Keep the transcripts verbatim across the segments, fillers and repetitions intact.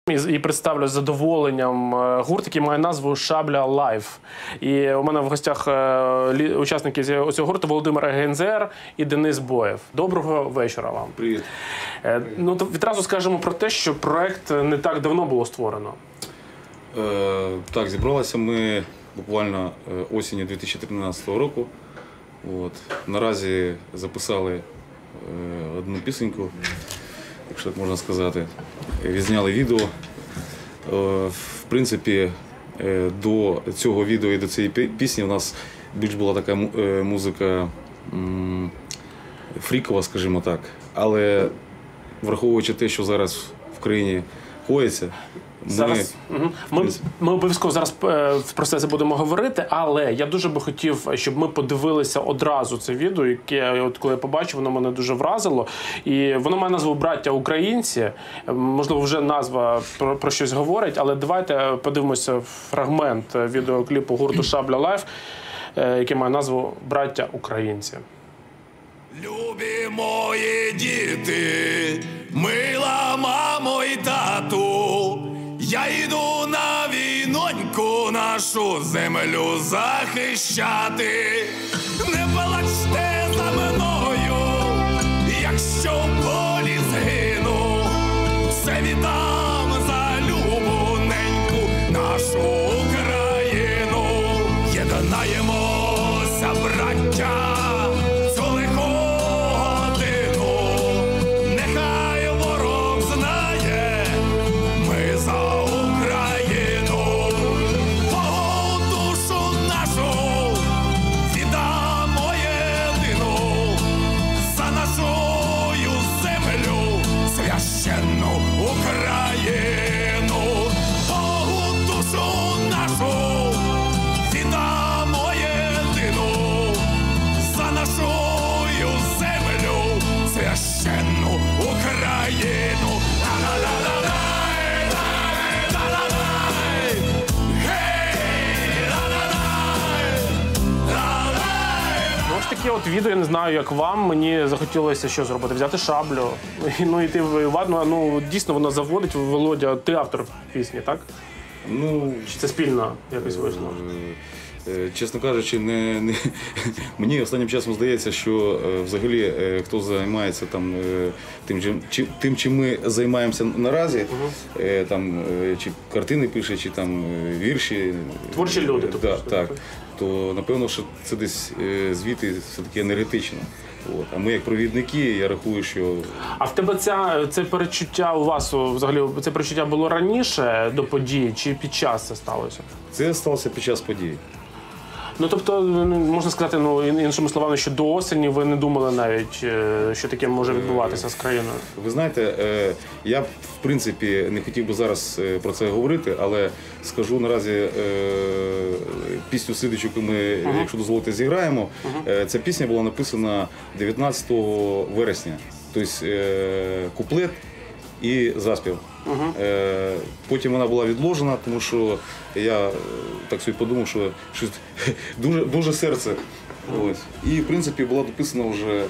І представлю з задоволенням гурт, який має назву «Шабля Лайв». І у мене в гостях учасники цього гурту Володимир Гензер і Денис Боєв. Доброго вечора вам. Привіт. Ну, відразу скажемо про те, що проект не так давно було створено. Е, так, зібралися ми буквально осінню дві тисячі тринадцятого року. От. Наразі записали е, одну пісеньку, якщо так можна сказати. Відзняли відео. В принципі, до цього відео і до цієї пісні у нас більш була така музика фрікова, скажімо так. Але враховуючи те, що зараз в країні коїться, Ми, зараз, угу. ми, ми обов'язково зараз про це будемо говорити, але я дуже би хотів, щоб ми подивилися одразу це відео, яке, от коли я побачив, воно мене дуже вразило. І воно має назву «Браття українці». Можливо, вже назва про, про щось говорить, але давайте подивимося фрагмент відеокліпу гурту «Шабля Лайв», який має назву «Браття українці». Любі мої діти, мила мамо і тату, я йду на війноньку нашу землю захищати. Не плачте за мною, якщо в полі згину, все віддам за любоненьку нашу Україну. Єднаємося, браття, таке от відео, я не знаю, як вам, мені захотілося що зробити, взяти шаблю, ну йти воювати. Ну, дійсно, воно заводить. Володя, ти автор пісні, так? Ну, чи це спільно якось вийшло? Чесно кажучи, не, не, мені останнім часом здається, що взагалі хто займається там, тим, чи, тим, чим ми займаємося наразі, uh-huh. там, чи картини пише, чи там вірші. Творчі люди. Да, так, так, то напевно, що це десь звідти все-таки енергетично. От. А ми як провідники, я рахую, що... А в тебе ця, це перечуття у вас, взагалі, це перечуття було раніше до події, чи під час це сталося? Це сталося під час події. Ну, тобто, можна сказати, ну, іншими словами, що до осені ви не думали навіть, що таке може відбуватися з країною? Ви знаєте, я, в принципі, не хотів би зараз про це говорити, але скажу наразі пісню «Сидич», яку ми, uh-huh. якщо дозволите, зіграємо. Uh-huh. Ця пісня була написана дев'ятнадцятого вересня, тобто куплет і заспів. Uh-huh. Потім вона була відложена, тому що я так собі подумав, що щось дуже, дуже серце. Uh-huh. Ось. І, в принципі, була дописана вже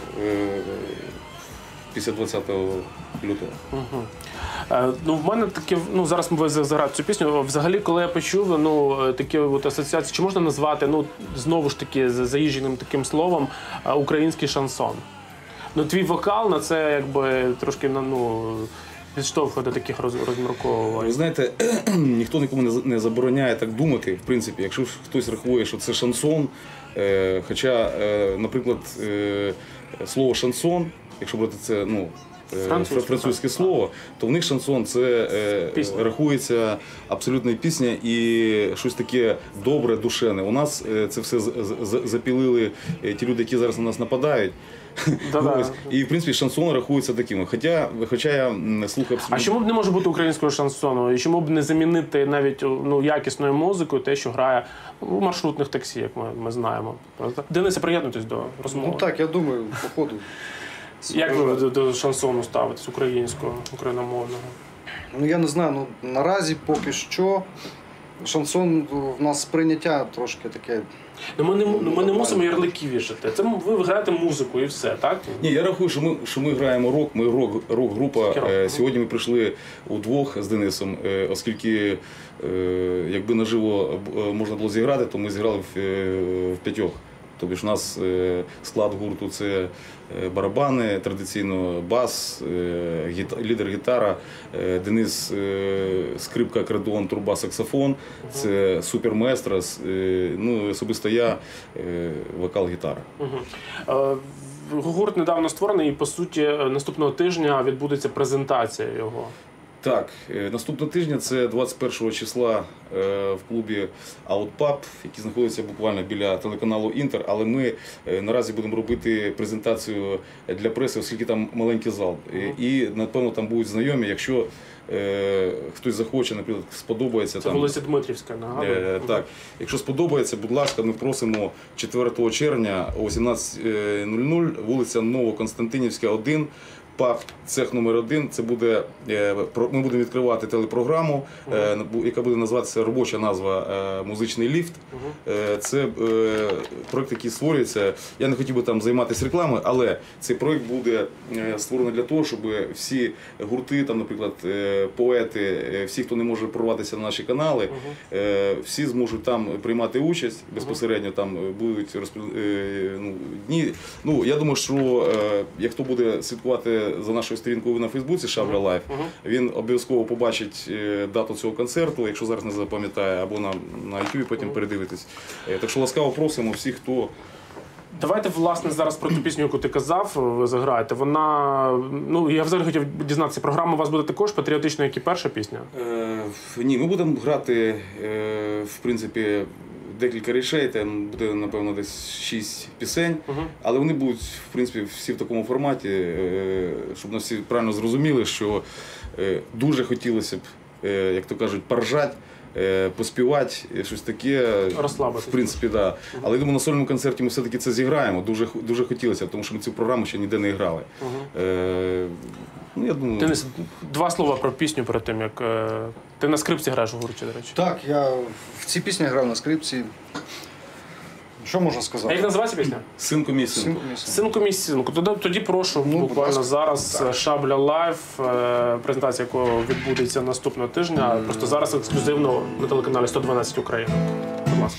після двадцятого лютого. Uh-huh. Ну, в мене таке, ну, зараз ми заграємо цю пісню. Взагалі, коли я почув, ну, такі от асоціації, чи можна назвати, ну, знову ж таки, заїждженим таким словом, український шансон? Ну, твій вокал на це, якби, трошки, ну, відштовхує до таких розмірковувань. Ви знаєте, ніхто нікому не забороняє так думати, в принципі, якщо хтось рахує, що це шансон, е, хоча, е, наприклад, е, слово шансон, якщо брати це, ну, Французьке, французьке слово, то в них шансон це е, рахується абсолютно пісня і щось таке добре, душевне. У нас е, це все запілили ті люди, які зараз на нас нападають. Ось. І, в принципі, шансон рахується такими. Хоча, хоча я слухаю абсолютно... А чому б не може бути українською шансону? І чому б не замінити навіть, ну, якісною музикою те, що грає у маршрутних таксі, як ми, ми знаємо? Денисе, приєднуйтесь до розмови. Ну так, я думаю, по ходу. Як ви до, до шансону ставитесь, українського, україномовного? Ну, я не знаю, ну, наразі поки що Шансон в нас сприйняття трошки таке. Ну ми не, ну, ми не мусимо ярлики вішати. Це ви граєте музику і все, так? Ні, я рахую, що ми, що ми граємо рок, ми рок, рок-група. Е, сьогодні ми прийшли удвох з Денисом, е, оскільки е, якби наживо можна було зіграти, то ми зіграли в, е, в п'ятьох. Тобто ж у нас е, склад гурту – це барабани, традиційно бас, е, гіта, лідер-гітара, е, Денис е, скрипка, акордеон, труба, саксофон, це супермаестро, е, ну особисто я е, вокал-гітара. Угу. Гурт недавно створений і, по суті, наступного тижня відбудеться презентація його. Так, наступного тижня це двадцять першого числа в клубі Outpub, який знаходиться буквально біля телеканалу Інтер, але ми наразі будемо робити презентацію для преси, оскільки там маленький зал. І, напевно, там будуть знайомі, якщо хтось захоче, наприклад, сподобається. Це вулиця Дмитрівська, нагадую. Е, так, якщо сподобається, будь ласка, ми просимо четвертого червня о вісімнадцятій нуль нуль, вулиця Новоконстантинівська, один. ПАП, цех номер один, це буде, ми будемо відкривати телепрограму, uh-huh. яка буде називатися, робоча назва «Музичний ліфт». Uh-huh. Це проєкт, який створюється, я не хотів би там займатися рекламою, але цей проєкт буде створений для того, щоб всі гурти, там, наприклад, поети, всі, хто не може прорватися на наші канали, uh-huh. всі зможуть там приймати участь, безпосередньо там будуть розпри... ну, дні. Ну, я думаю, що як хто буде слідкувати за нашою сторінкою на Фейсбуці Шабля Лайф, uh-huh. він обов'язково побачить дату цього концерту, якщо зараз не запам'ятає, або на, на Ютубі потім uh-huh. передивитись. Так що ласкаво просимо всіх, хто... Давайте, власне, зараз про ту пісню, яку ти казав, ви заграєте. Вона, ну, я взагалі хотів дізнатися, програма у вас буде також патріотична, як і перша пісня? Е, ні, ми будемо грати, е, в принципі, декілька речей, там буде, напевно, десь шість пісень, uh-huh. але вони будуть, в принципі, всі в такому форматі, щоб нас всі правильно зрозуміли, що дуже хотілося б, як то кажуть, поржати, поспівати, щось таке. Розслабитися. В принципі, да. Uh-huh. Але я думаю, на сольному концерті ми все-таки це зіграємо, дуже, дуже хотілося, тому що ми цю програму ще ніде не грали. Uh-huh. Е, ну, я думаю... Денис, два слова про пісню перед тим, як... Ти на скрипці граєш в гурті, до речі. Так, я в цій пісні грав на скрипці. Що можна сказати? А як називається пісня? «Синку мій синку». «Синку мій синку». Тоді, тоді прошу, ну, буквально зараз так. Шабля Лайф, презентація якого відбудеться наступного тижня. Mm. Просто зараз ексклюзивно на телеканалі сто дванадцять Україна. Будь ласка.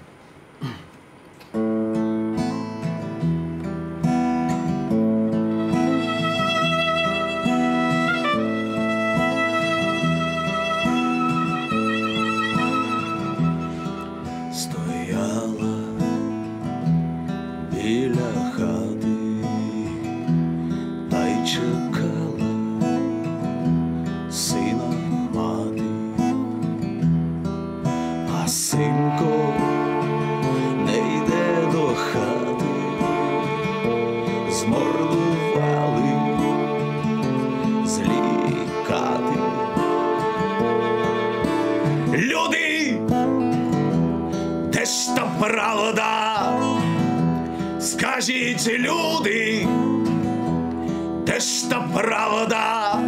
Правда, скажіть, люди, де ж та правда,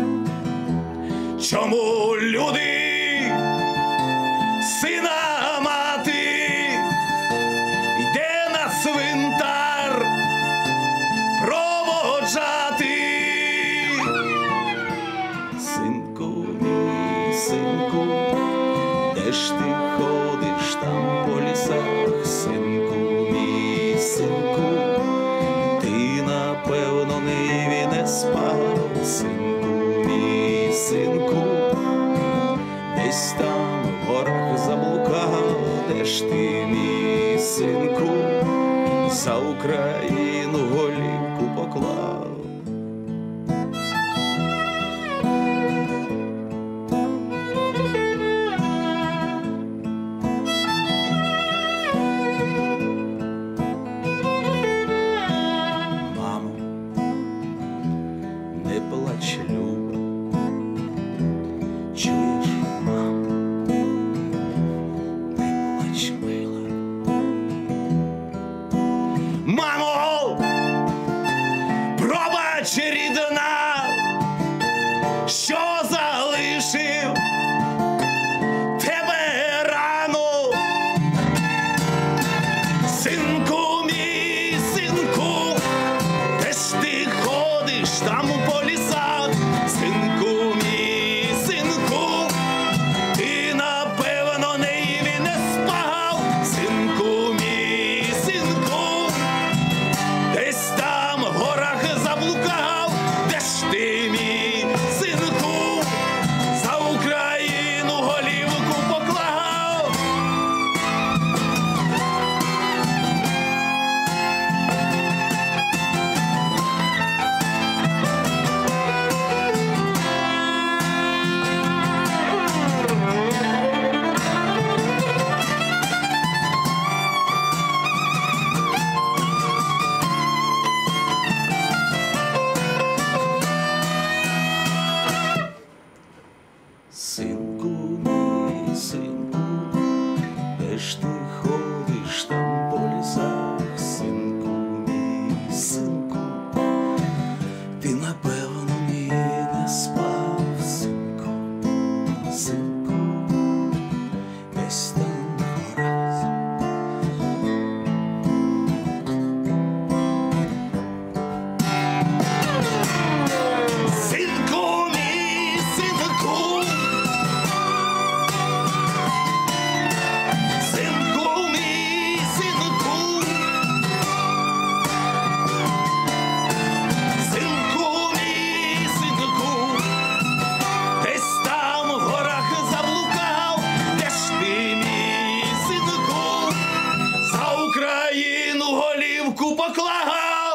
чому люди сина мати йде на цвинтар проводжати? Синку, мій синку, де ж ти ходиш там по лісах? Синку, мій синку, ти, напевно, ниві не спав. Синку, мій синку, десь там в горах заблукав. Де ж ти, мій синку, за Україну голівку поклав? Мамо, мій синку, де ж ти ходиш там по лісах, синку мій, синку, ти напевно ні не спав, синку, синку, десь там в горах. Синку мій, синку, синку мій, синку, синку мій, синку, десь там в горах заблукав, де ж ти, мій синку, за Україну голівку поклав.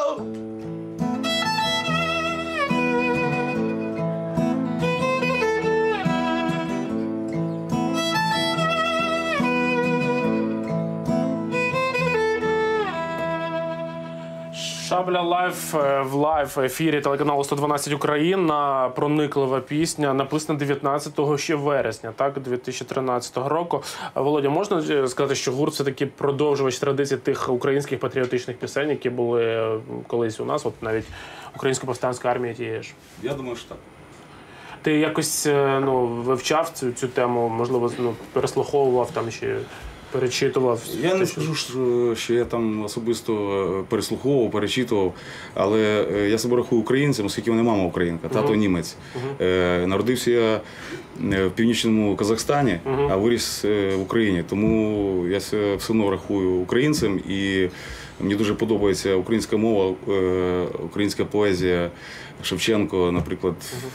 Шабля Лайв е, в лайв ефірі телеканалу сто дванадцять Україна. Прониклива пісня, написана дев'ятнадцятого ще вересня, так, дві тисячі тринадцятого року. Володя, можна сказати, що гурт все-таки продовжувач традицій тих українських патріотичних пісень, які були е, колись у нас, от навіть Українська повстанська армія тієї ж? Я думаю, що так. Ти якось е, ну, вивчав цю, цю тему, можливо, ну, переслуховував там чи перечитував? Я те, не що- скажу, що, що я там особисто переслуховував, перечитував, але е, я себе рахую українцем, оскільки в мене мама українка, тато німець. Е, Народився я е, в північному Казахстані, а виріс е, в Україні. Тому я себе все одно рахую українцем, і мені дуже подобається українська мова, е, українська поезія. Шевченко, наприклад,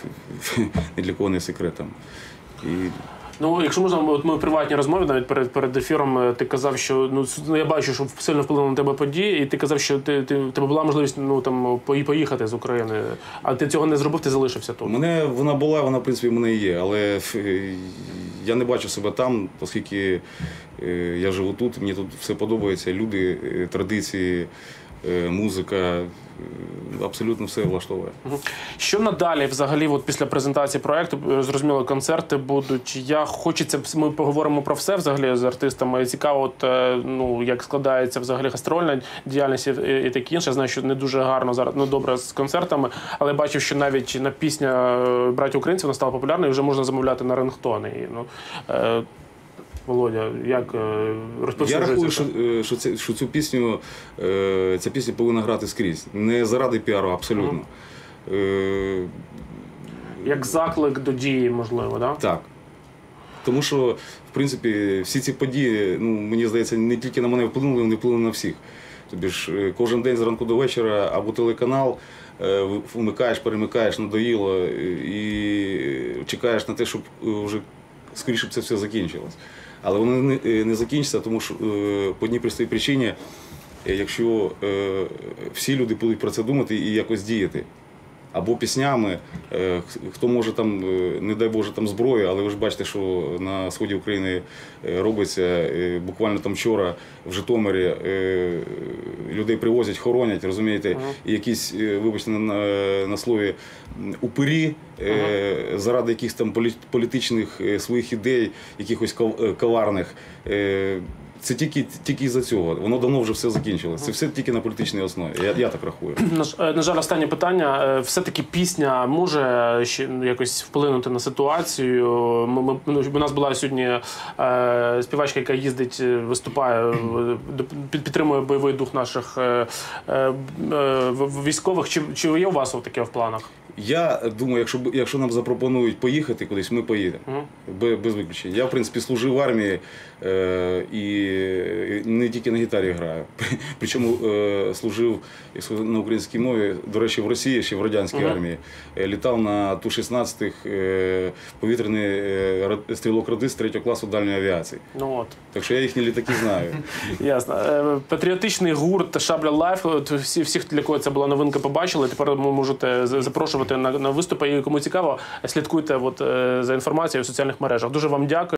ні для кого не секретом. І Ну, якщо можна, от ми в приватній розмові, навіть перед, перед ефіром, е, ти казав, що ну, с- ну, я бачу, що сильно вплинули на тебе події, і ти казав, що ти, ти, в тебе була можливість ну, там, пої- поїхати з України, а ти цього не зробив, ти залишився У тут. мене вона була, вона в принципі в мене є, але е, я не бачу себе там, оскільки е, я живу тут, мені тут все подобається, люди, е, традиції, е, музика, е, абсолютно все влаштовує. Що надалі, взагалі, от після презентації проекту, е, зрозуміло, концерти будуть. Я хочеться, ми поговоримо про все взагалі з артистами. Цікаво, от, е, ну, як складається взагалі гастрольна діяльність і, і таке інше. Я знаю, що не дуже гарно зараз, ну добре з концертами, але бачив, що навіть на пісня е, братів українців вона стала популярною, і вже можна замовляти на рингтони. І, ну, е, Володя, як е, Я розповсюджується рахую, це? що, е, що, це, що цю пісню, е, ця пісня повинна грати скрізь. Не заради піару, абсолютно. Е, Як заклик до дії, можливо, да? Так. Тому що, в принципі, всі ці події, ну, мені здається, не тільки на мене вплинули, вони вплинули на всіх. Тобі ж е, кожен день зранку до вечора або телеканал, е, вмикаєш, перемикаєш, надоїло е, і чекаєш на те, щоб е, вже скоріше б це все закінчилось. Але воно не, е, не закінчиться, тому що е, по одній простій причині, е, якщо е, всі люди будуть про це думати і якось діяти. Або піснями, е, хто може там, е, не дай Боже, там зброю, але ви ж бачите, що на сході України е, робиться. Е, Буквально там вчора в Житомирі е, людей привозять, хоронять, розумієте, і якісь, е, вибачте, на, на слові, м, упирі е, заради якихось там полі- політичних е, своїх ідей, якихось ков- е, коварних. Е, Це тільки, тільки із-за цього. Воно давно вже все закінчилось. Це все тільки на політичній основі. Я, я так рахую. На ж- е, на жаль, останнє питання. Е, Все-таки пісня може ще ну, якось вплинути на ситуацію. Ми, ми, ну, у нас була сьогодні е, співачка, яка їздить, е, виступає, е, доп- під- підтримує бойовий дух наших е, е, е, в- військових. Чи, чи є у вас таке в планах? Я думаю, якщо, б- якщо нам запропонують поїхати кудись, ми поїдемо. Бе- Без виключення. Я, в принципі, служив в армії е, і не тільки на гітарі граю. Причому е, служив якщо на українській мові, до речі, в Росії, ще в радянській армії. Е, літав на Ту шістнадцять е, повітряний е, ра- стрілок-радист третього класу дальньої авіації. Ну от. Так що я їхні літаки знаю. Ясно. Е, Патріотичний гурт Шабля Лайф. От всі, всіх, для кого це була новинка, побачили. Тепер ви можете з- запрошувати на, на виступи. І кому цікаво, слідкуйте от, е, за інформацією в соціальних мережах. Дуже вам дякую.